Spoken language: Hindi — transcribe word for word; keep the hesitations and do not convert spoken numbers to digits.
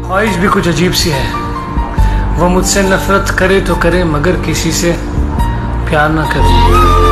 ख्वाहिश भी कुछ अजीब सी है, वो मुझसे नफरत करे तो करे मगर किसी से प्यार ना करे।